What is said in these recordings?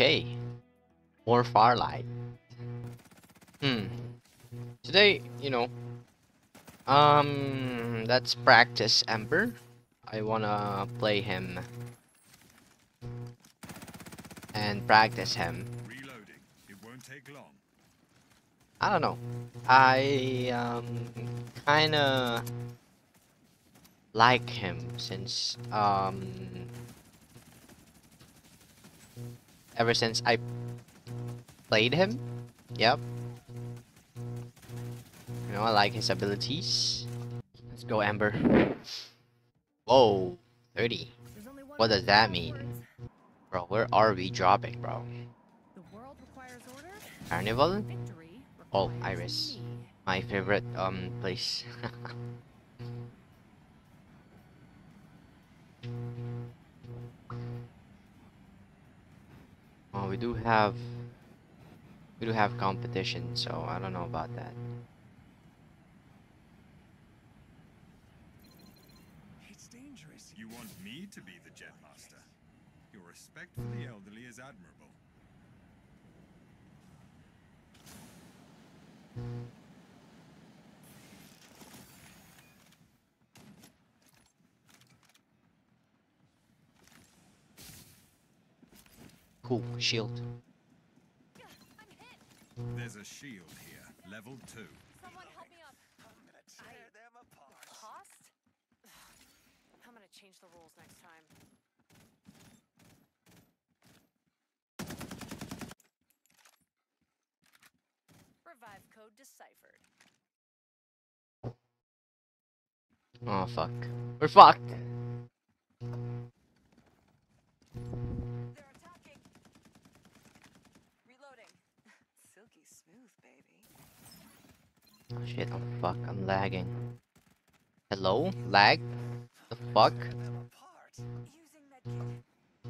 Okay. More Farlight. Today, let's practice Ember. I wanna play him and practice him. Reloading. It won't take long. I don't know. I kinda like him since ever since I played him. Yep. I like his abilities. Let's go, Ember. Whoa, 30. What does that mean? Bro, where are we dropping, bro? Carnival? Oh, Iris. My favorite place. Oh, we do have competition, so I don't know about that. It's dangerous. You want me to be the Jetmaster? Your respect for the elderly is admirable. Cool, shield. There's a shield here, level 2. Someone help me up. I'm gonna tear them apart. Cost? I'm gonna change the rules next time. Revive code deciphered. Oh fuck. We're fucked. They're attacking. Reloading. Silky smooth, baby. Oh shit, oh fuck, I'm lagging. Hello? Lag? The fuck? Tear them apart. Using medkit.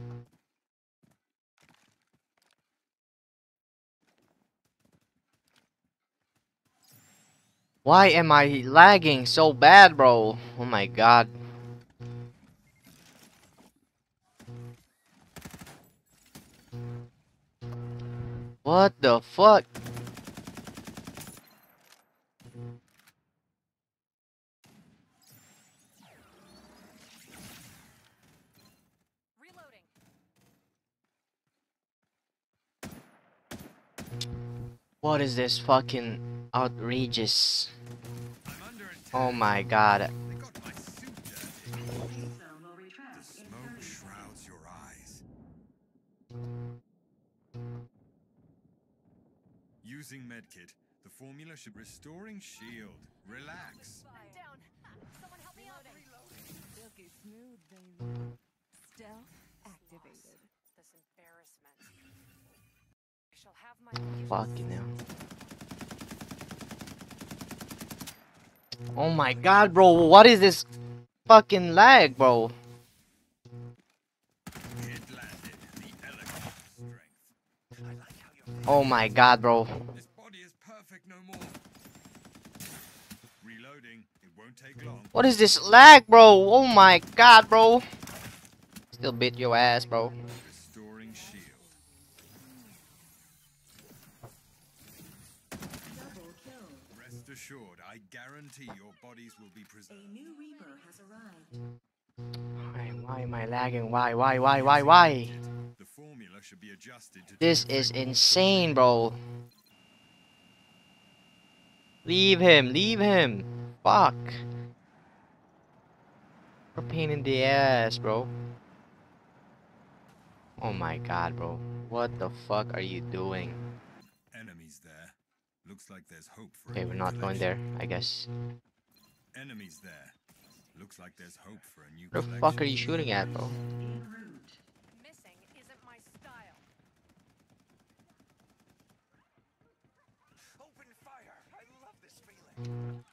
Why am I lagging so bad, bro? Oh my god. What the fuck? Reloading. What is this fucking outrageous? I'm under attack. Oh my god. They got my suit dirty. The smoke shrouds your eyes. Using medkit, the formula should restoring shield. Relax. I'm down. Someone help me out. Silky smooth, baby. Stealth activated. This embarrassment. I shall have my Fucking hell. Oh my god, bro. What is this fucking lag, bro? It landed. The elegant strength. I like how you're Oh my god, bro. This body is perfect no more. Reloading. It won't take long. What is this lag, bro? Oh my god, bro. Still bit your ass, bro. Restoring shield. Double kill. Rest assured, I guarantee your bodies will be A preserved. new Reaper has arrived. Why am I lagging? Why? The formula should be adjusted to This take is effect. insane, bro. Leave him. Fuck. We're a pain in the ass, bro. Oh my god, bro. What the fuck are you doing? Enemies there. Looks like there's hope for Okay, a we're new not going there, collection. I guess. Enemies there. Looks like there's hope for a new Where the collection. fuck are you shooting at, bro? En route. missing isn't my style. Open fire! I love this feeling.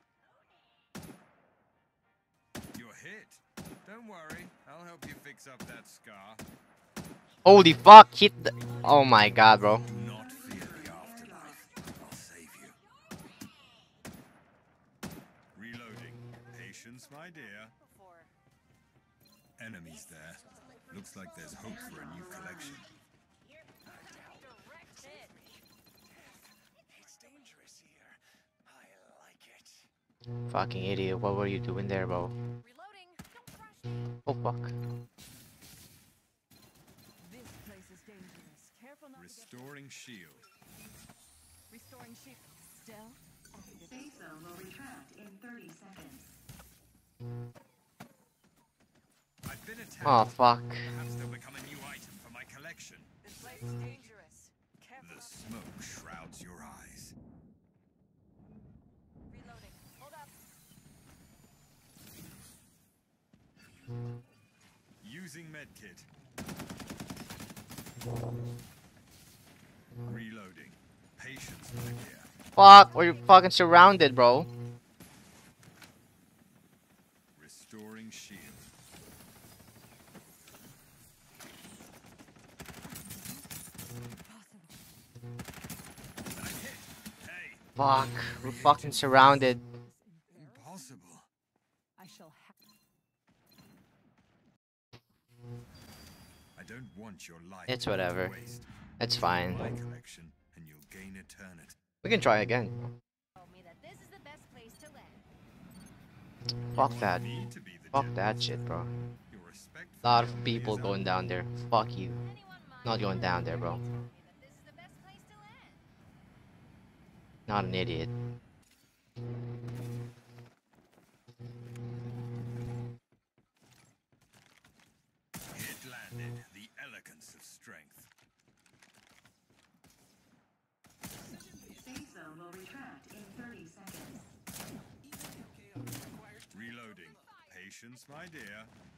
You're hit. Don't worry, I'll help you fix up that scar. Holy fuck, hit the... Oh my god, bro. Do not fear the afterlife. I'll save you. Reloading. Patience, my dear. Before. Enemies there. Looks like there's hope for a new collection. Fucking idiot, what were you doing there, bro? Reloading. Don't crush me. Oh fuck. This place is dangerous. Careful not to get Restoring shield. restoring sheep. Stealth activated. Safe zone will retract in 30 seconds. I've been attacked. Oh fuck. Perhaps they'll become a new item for my collection. This place is dangerous. Careful. The smoke shrouds your eyes. Reloading. Hold up. Using medkit. Reloading. Patience, my dear. Fuck, we're fucking surrounded, bro. Restoring shield. I'm hit. Hey, Fuck, we're fucking surrounded. impossible. I shall have I don't want your life. It's to go to whatever. waste. It's fine. My collection, and you'll gain eternity. We can try again. Told me that this is the best place to land. Fuck that. Me to be the Fuck Jet that Master. shit, bro. Your respect for Lot the of elderly people is going down there. Fuck you. Anyone mind? Not going down there, bro. Told me that this is the best place to land. Not an idiot. It landed. The elegance of strength. Safe zone will retract in 30 seconds. Reloading. Patience, my dear.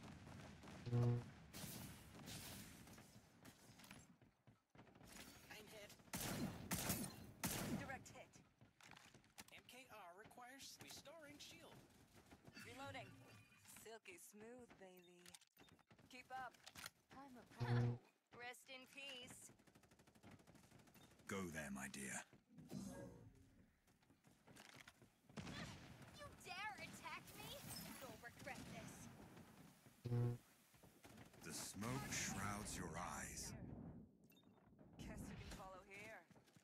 I'm hit. Direct hit. MKR requires restoring shield. Reloading. Silky smooth, baby. Keep up. I'm a pro. Rest in peace. Go there, my dear. You dare attack me? You'll regret this. The smoke shrouds your eyes. Guess you can follow here.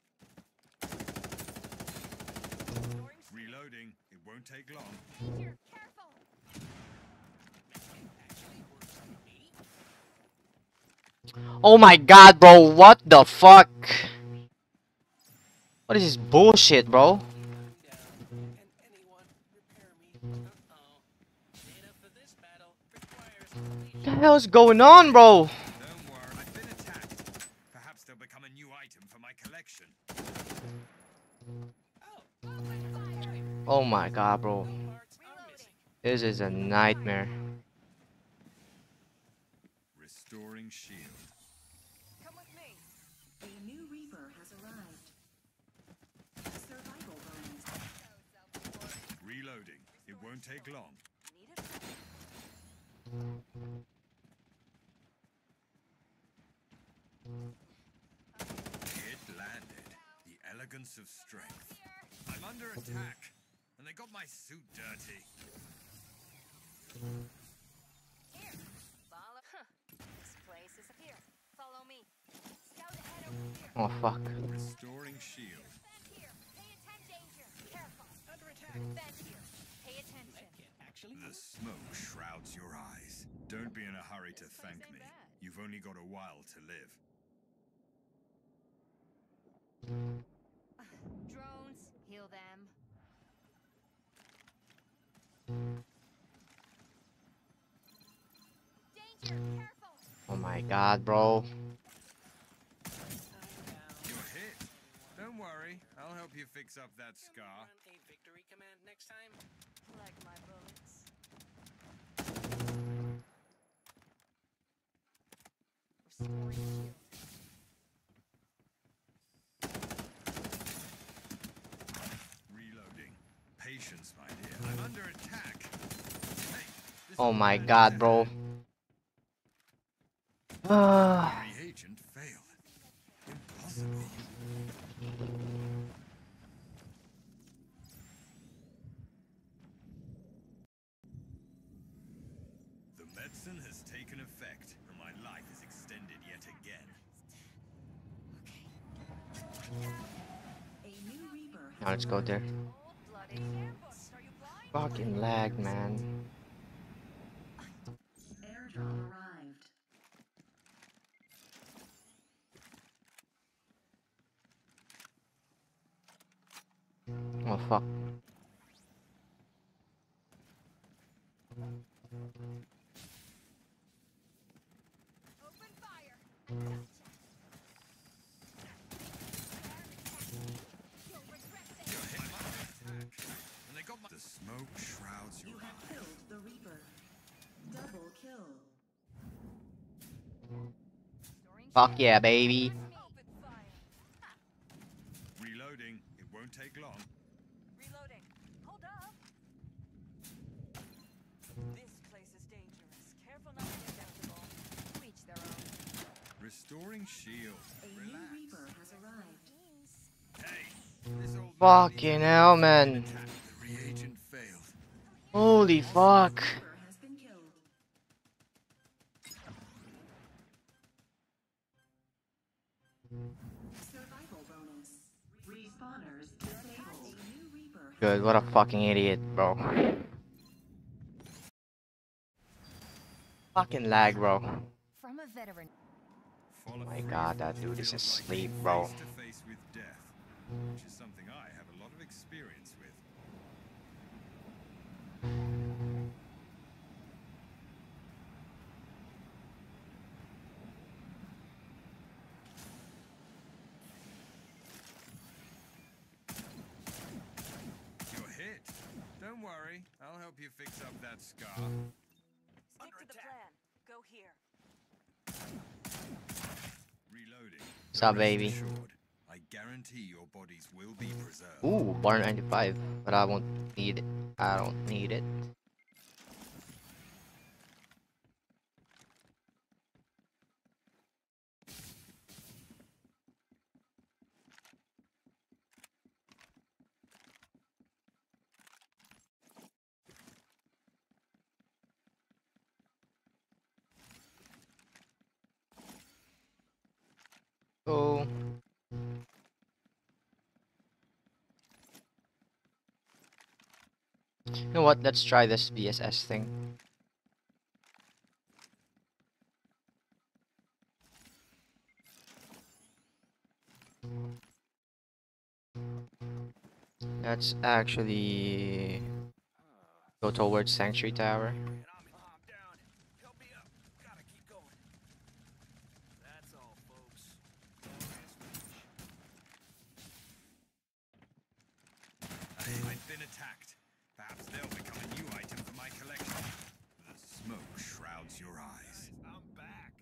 Reloading. It won't take long. Danger, careful. Actually works on me. Oh my god, bro. What the fuck? What is this bullshit, bro? Down. Can anyone repair me? Uh-oh. Data for this battle requires What the hell's going on, bro? Don't worry. I've been attacked. Perhaps they'll become a new item for my collection. Oh my god, bro. parts are missing. This is a nightmare. Restoring shield. Come with me. A new Reaper has arrived. Survival bonus. Reloading. It won't take long. Need it? It landed. The elegance of strength. I'm under attack. And they got my suit dirty. Here. Follow. Huh. This place is here. Follow me. Scout ahead over here. Oh fuck. Restoring shield. Vent here. Pay attention. Danger. Careful. Under attack. Vent here. Pay attention. Medkit actually The works. smoke shrouds your eyes. Don't be in a hurry to thank me. You've only got a while to live. Drones. Heal them. Danger. Careful. Oh my god, bro. I'm down. You're hit. Don't worry. I'll help you fix up that Can we scar. run a victory command next time? Like my bullets. Restoring shield. Reloading. Patience, my dear. I'm under attack. Hey, this Oh is my bad god, news. bro. Ah. Reagent failed. Impossible. The medicine has taken effect, and my life is extended yet again. A new Reaper Now let's go there. Cold-blooded ambush. Are you blind? Fucking lag, man. Airdrop arrived. Oh fuck. Open fire. I gotcha. You'll regret this. I'm under attack, and they got my. The smoke shrouds You your have eyes. killed the Reaper. Double kill. Restoring Fuck shield. yeah, baby. Open fire. Reloading. It won't take long. Reloading. Hold up. This place is dangerous. Careful not to get doubtable. Reach their own. Restoring shield. A new Relax. Reaper has arrived. Teams. Hey, this old man Fucking hell, man. attack. The reagent failed. Holy fuck. Reaper has been killed. Survival bonus. Respawners disabled. A new Reaper has Good, what a fucking idiot, bro. Fucking lag, bro. From a veteran. Follow My free god, that fall dude is feels like asleep, being bro. Face to face with death, which is something I have a lot of experience with. You're hit. Don't worry, I'll help you fix up that scar. Stick to the plan. Go here. Reloading. What's up, Rest baby? assured, I guarantee your bodies will be preserved. Ooh, bar 95. But I won't need it. I don't need it. Oh. You know what? Let's try this VSS thing. Let's actually go towards Sanctuary Tower. And I'm down. Help me up. Gotta keep going. That's all, folks. I've been attacked. Perhaps they'll become a new item for my collection. The smoke shrouds your eyes. I'm back.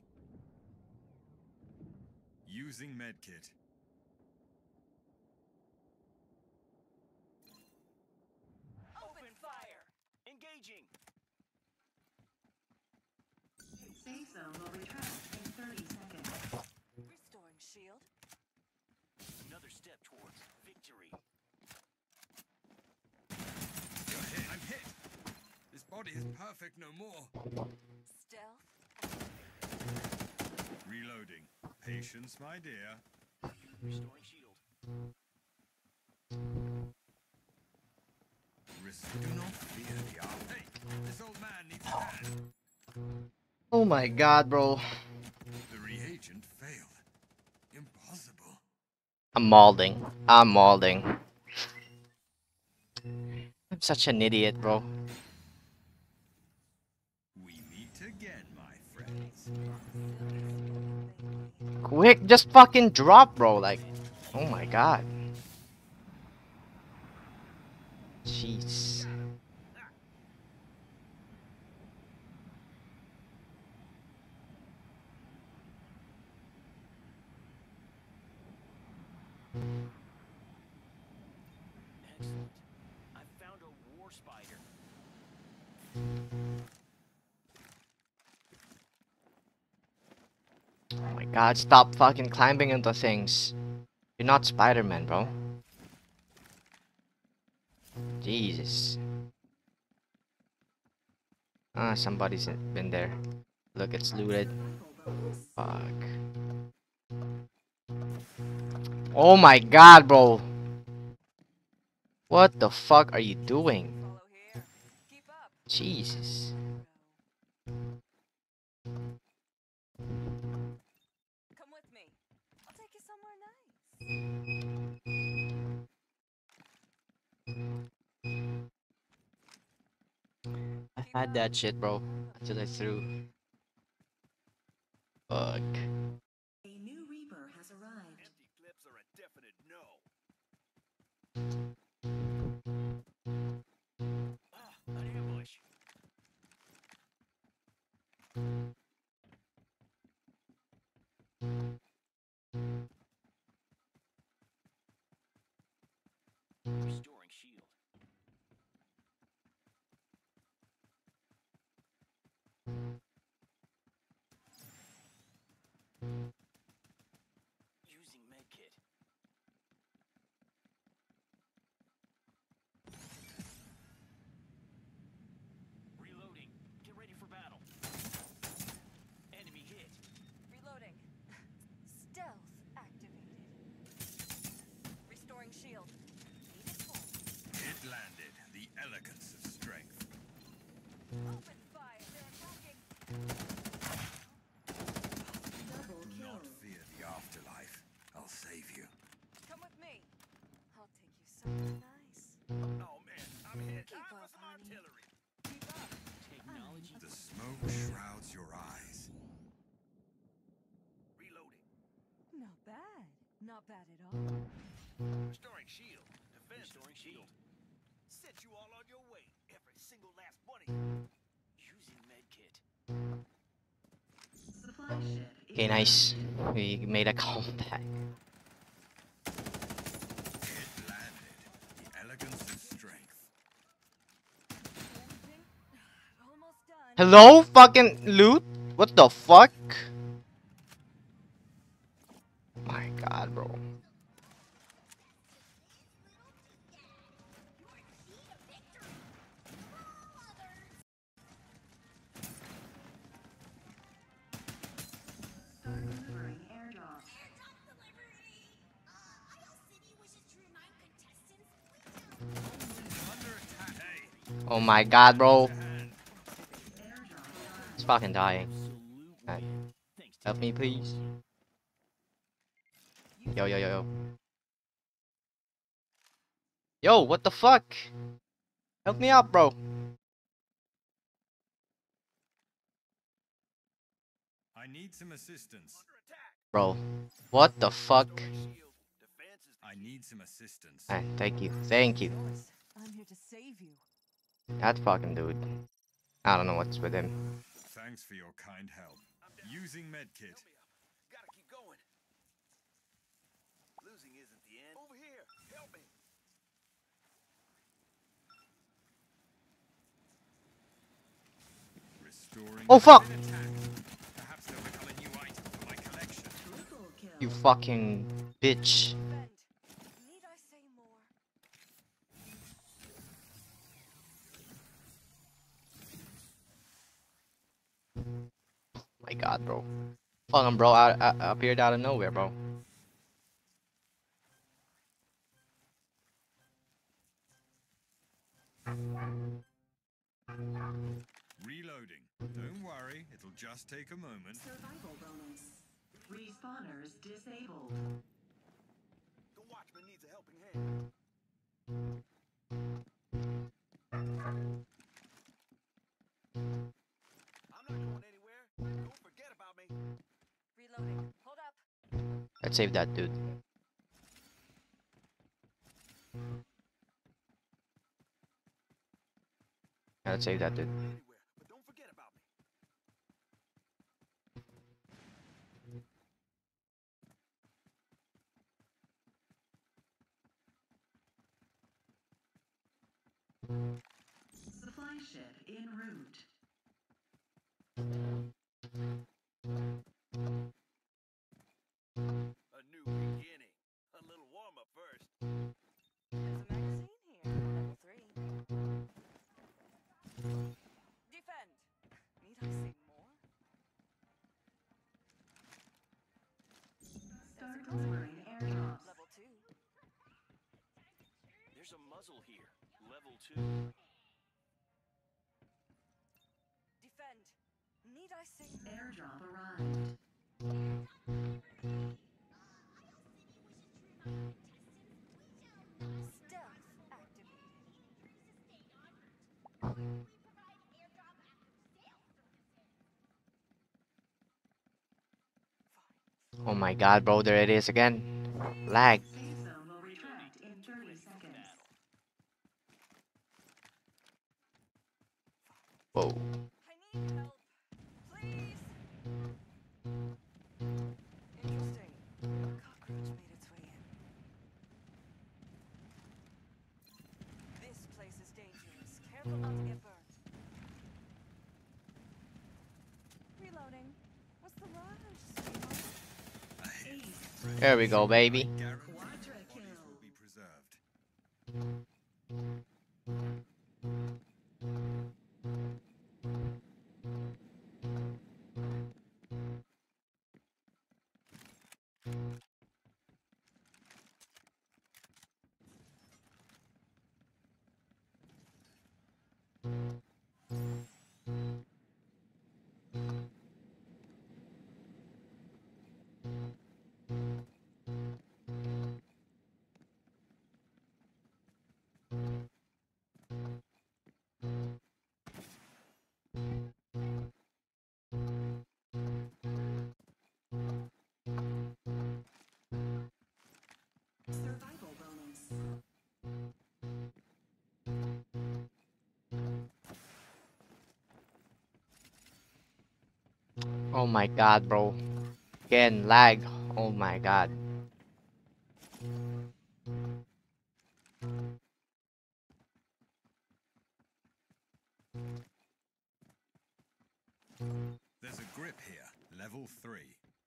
Using medkit. Open fire. Engaging. Safe zone will retract in 30 seconds. Restoring shield. Another step towards victory. You're hit. I'm hit. This body is perfect no more. Stealth. Reloading. Patience, my dear. Restoring shield. Do not fear the hour. Hey, this old man needs a hand. Oh my god, bro. The reagent failed. Impossible. I'm mauling. I'm mauling. I'm such an idiot, bro. We meet again, my friends. Quick, just fucking drop, bro. Like, oh my god. Jeez. Excellent. I found a war spider. Oh my god, stop fucking climbing into things. You're not Spider-Man, bro. Jesus. Ah, somebody's been there. Look, it's looted. Fuck. Oh my god, bro. What the fuck are you doing? Follow here. Jesus. Come with me. I'll take you somewhere nice. I had that shit, bro, until I threw. Fuck. A new Reaper has arrived. Empty clips are a definite no. Ah, an ambush. Restoring shield. Using medkit. Reloading. Get ready for battle. Enemy hit. Reloading. Stealth activated. Restoring shield. Need it full. It landed. The elegance of strength. Open fire. They're attacking. Double Do kill. not fear the afterlife. I'll save you. Come with me. I'll take you somewhere nice. Oh man, I'm hit. Keep Time for up, some honey. artillery. Keep up. Technology. The smoke shrouds your eyes. Reloading. Not bad. Not bad at all. Restoring shield. Defense. Restoring shield. Set you all on your way. Every single last one of Using medkit. Supply ship. Okay, nice. We made a comeback. It landed. The elegance of strength. Anything? Almost done. Hello, fucking loot? What the fuck? My god, bro. Start delivering airdrop. Under attack. Hey, Oh my god, bro. hand. Airdrop It's fucking dying. Absolutely. Alright. Thanks to Help me, please. Yo, yo, yo, yo. Yo, what the fuck? Help me out, bro. I need some assistance. Under attack. Bro, what the fuck? Restoring shield. Defense is I need some assistance. Alright, thank you. Thank you. Yours. I'm here to save you. That fucking dude. I don't know what's with him. Thanks for your kind help. Using medkit. Help me up. Gotta keep going. Losing isn't the end. Over here. Help me. Restoring. Oh, fuck! Attack. Perhaps they'll become a new item for my collection. triple kill. You fucking bitch. Defend. Need I say more? My god, bro. Fucking bro, appeared out of nowhere, bro. Reloading. Don't worry, it'll just take a moment. Survival bonus. Respawners disabled. The watchman needs a helping hand. I'm not going anywhere. Don't forget about me. Reloading. Hold up. Let's save that dude. Yeah, let's save that dude. Anywhere, but don't forget about me. Supply ship en route. A new beginning. A little warm up first. There's a magazine here. Level 3. Defend. Need I say more? Start delivering airdrops. Level 2. There's a muzzle here. Level 2. Need I say more? Airdrop arrived. Stealth activated. Oh my god, bro, there it is again. Lag. Safe zone will retract in 30 seconds. Whoa. I need help. Please. Interesting. A cockroach made its way in. This place is dangerous. Careful not to get burned. Reloading. What's the rush, sweetheart? There we go, baby. Guarantee Quadra bodies kill. will be preserved. Survival bonus. Oh my god, bro. Again, lag. Oh my god. There's a grip here, level 3.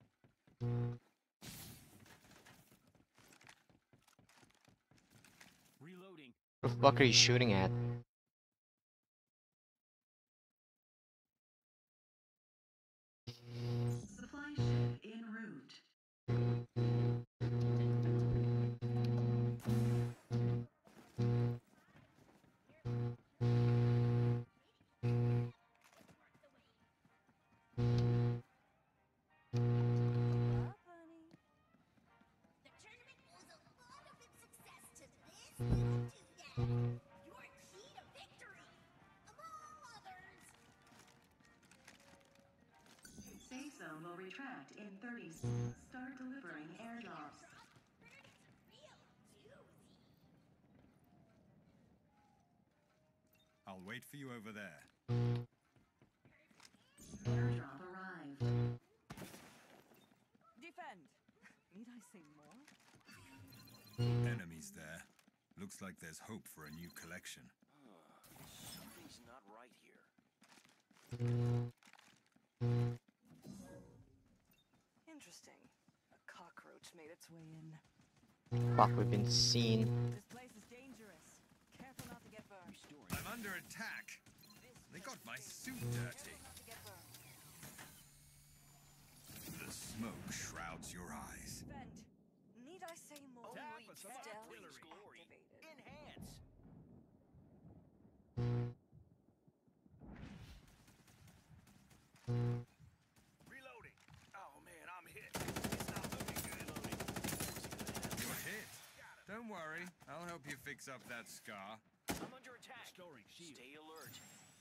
Reloading. What the fuck are you shooting at? Supply ship en route. Up, honey. The tournament owes a lot of its success to this little doodad. Your key to victory, among others. Safe zone will retract in 30 Start delivering airdrops. Real doozy. I'll wait for you over there. Airdrop arrived. Defend. Need I say more? Enemies there. Looks like there's hope for a new collection. Something's not right here. Interesting. A cockroach made its way in. Fuck, we've been seen. This place is dangerous. Careful not to get burned. Restoring. I'm under attack. This They place got is my dangerous. suit dirty. Careful not to get burned. The smoke shrouds your eyes. Defend. Need I say more? Only Stealth Captain's glory. activated. Enhance. Reloading. Oh man, I'm hit. It's not looking good. You're hit. Don't worry, I'll help you fix up that scar. I'm under attack. Restoring shield. Stay alert.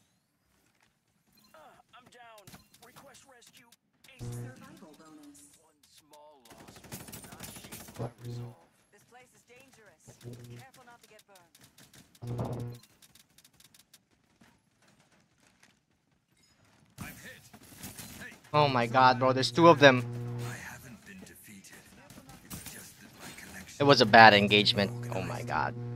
I'm down. Request rescue. Survival bonus. One small loss will not shake my resolve. This place is dangerous. Careful not to get burned. I'm hit. Hey, Oh my god, bro, there's two of them. I haven't been defeated. It's just that my collection. It was a bad engagement. Oh my god.